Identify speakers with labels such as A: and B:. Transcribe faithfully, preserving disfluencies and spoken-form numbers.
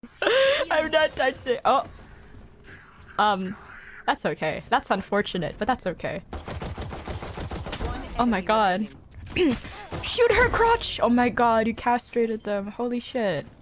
A: I'm not touching. Oh. Um, that's okay. That's unfortunate, but that's okay. Oh my god. Shoot her crotch! Oh my god, you castrated them. Holy shit.